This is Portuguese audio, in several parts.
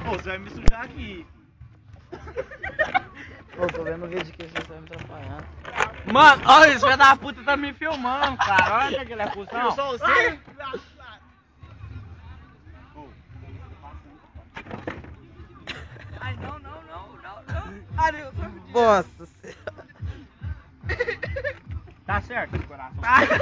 Ô, você vai me sujar aqui. Pô, tô vendo o vídeo que você tá me atrapalhando. Mano, olha, esse filho da puta tá me filmando, cara. Olha que ele é cuzão. Eu sou você? Ai, não. Ariel, você me Nossa senhora. Tá certo, coração.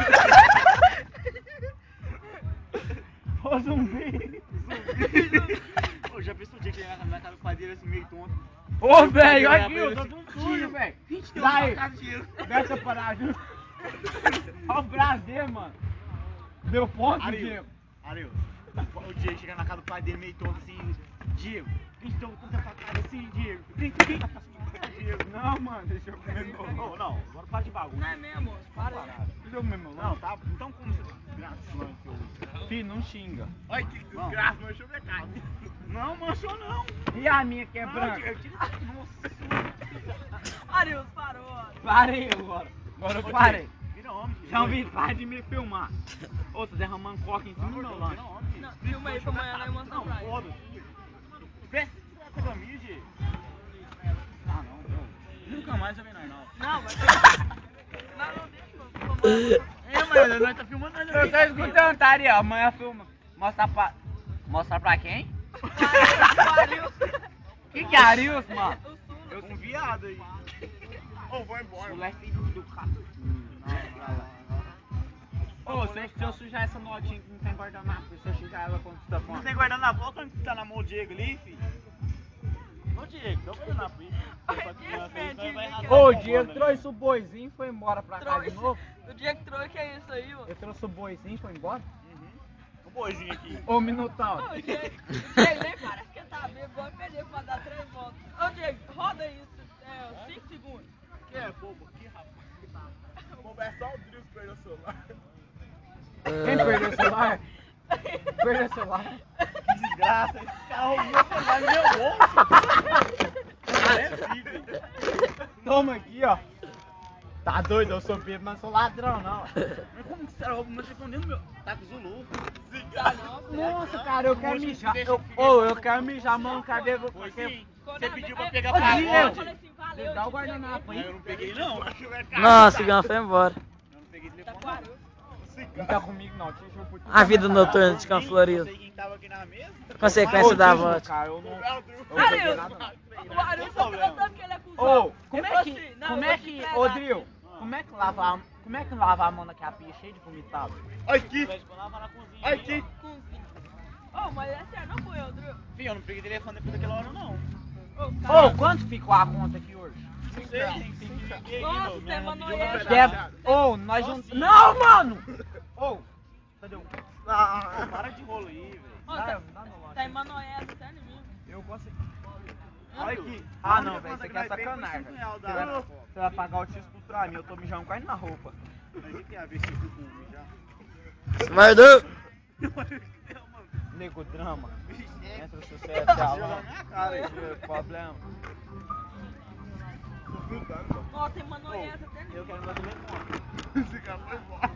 Ô, zumbi. Ô, já pensou o dia que ele ia na casa do pai dele assim meio tonto? Ô, velho, aqui, eu tô com sujo, velho. Daí. Dessa parada. Olha o braço dele, mano. Deu ponto, Ariel, Diego. Ariel, o Diego chega na casa do pai dele meio tonto assim, Diego, então conta pra cara assim, Diego, vem, Diego. Não, mano, deixa eu comer meu Não, não, agora para de bagunça. Não é mesmo, moço? Para aí. Deixa eu comer meu Não, tá, então como você desgraçou seu... Filho, não xinga. Olha que desgraça, manchou minha cara. Não, manchou não. E a minha que é Não, branca? Diego, tira isso. Nossa. Ariel, parou. Parei agora. Agora eu Ô, parei. Diego, vira homem, Diego. Já ouvi falar de me filmar. Ô, tá derramando coca em cima do meu lanche. Vira homem. Não, filma aí pra amanhã nós mostrar Não, pra ele. foda-se. Veste essa camisa, Diego. Ah, não, não. Nunca mais eu vi nós, não. Não, mas... Não deixa, mano. Mas nós tá filmando nós. Eu tô escutando, tá, Ariel? Amanhã filma. Mostrar pra quem? Ariel. Que é Arius, mano? Eu sou um viado aí. Ô, vou embora. Moleque do carro. Ô, se eu sujar essa notinha que não tem guardanapo, se eu sujar ela quando você tá Não fome. tem guardanapo, olha quando tá na mão do Diego ali, filho. Ô, Diego, dá um guardanapo aí. Ô, o Diego trouxe o boizinho e foi embora pra cá de novo. O dia que trouxe, que é isso aí, mano? Eu trouxe o boizinho e foi embora. Um boizinho aqui. Ô, Minotauro. Ô, o Diego nem parece que tá bem, igual perder pra dar 3 voltas. Ô, Diego, roda isso, 5 segundos. Que é bobo aqui, rapaz? Bobo é só o Drill que perdeu o celular. Quem perdeu o celular? Perdeu o celular? Que desgraça, esse cara roubou meu celular no meu bolso. Não é possível. Toma aqui, ó. Tá doido, eu sou bêbado, mas não sou ladrão, não. Mas como que esse cara roubou meu telefone dentro do meu... Tá com o Zulu. Nossa, cara, eu quero mijar. Eu quero mijar, mano, cadê você? Foi sim. Você pediu pra Aí, pegar Ô, pra Diego. eu onde? falei assim, valeu. Dá o guardanapo Aí eu aí. não peguei não. Nossa, o cigano foi embora. Eu não peguei Tá telefone com não. Ariel. Não tá comigo, não. Te juro por tudo. A vida noturna de Campo Florido. Não sei quem tava aqui na mesa. Consequência da Ô, volta. cara, eu não... É o Drill. Eu não peguei nada, não. O Ariel só cantando que ele é cuzão. Ô, como Ele é falou que... assim, não, Como eu é vou te que... entregar. Ô, Drill, como é que lava a mão naquela pia cheia de vomitado? Olha aqui. Olha aqui. Ô, mas é sério, não foi eu, Drill. Fih, eu não peguei telefone depois daquela hora não. Ô, quanto ficou a conta aqui hoje? Não sei, tem que ninguém Nossa, aqui, você mandou pediu pra essa. pegar. Ô, nós não... Não, mano! Ô, cadê o... Pô, para de rolo aí, velho. Ô, Dá tá no lanche. em Manoel, sério mesmo. Eu consegui. Olha aqui. Ah, não, velho, isso aqui é sacanagem. Você vai pagar o X pra mim, eu tô mijando quase na roupa. Mas o que é a ver se fica com já? Guardou. Nego drama. Entra o sucesso, Tá galão. jogando na minha cara aí. Problema. Ó, tem Manoel, até Eu quero meu telefone. Esse cara foi embora.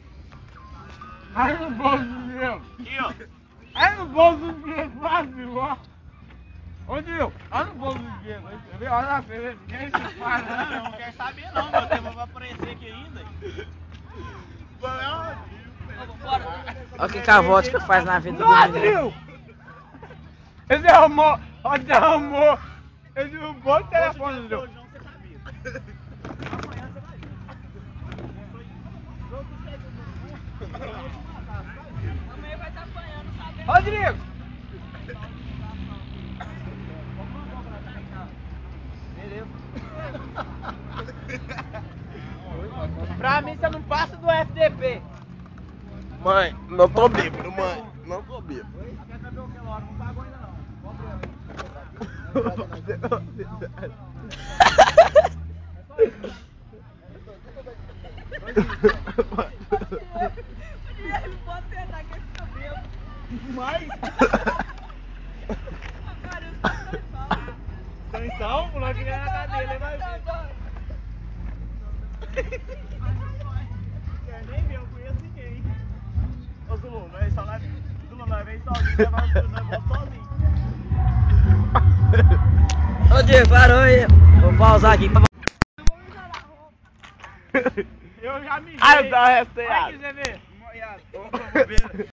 Ai no bolso meu! Aqui, ó. Ai no bolso do Diego, vazio, ó! Ô Diego, olha no bolso do Diego, olha na frente, ninguém se fala, Não, eu não quero saber não, meu tema vai aparecer aqui ainda. Bora. Olha o que a vodka faz na vida do Não, menino. Adril! Ele derramou, ó, derramou! Ele derrubou o telefone, Adril! Hoje não, você tá vivo. Amanhã você vai vir. Amanhã vai estar apanhando, sabe? Rodrigo! Beleza. Pra mim você não passa do FDP. Mãe, não tô bêbado, mãe. Não tô bêbado. Quer saber o que hora? Não pagou ainda não. Ele pode tentar que ele fica bêbado. Mas... Cara, eu sou tão salvo. Estão em salvo? O moleque ganha na cadeia, vai ver. Quer nem ver, eu conheço ninguém. Ô Zulu, nós só nós... Zulu, nós vem sozinho, nós volta sozinho. Ô Diego, parou aí. Vou pausar aqui. Eu já me Ah, eu tava Olha rastreado. aqui, você vê. Molhado.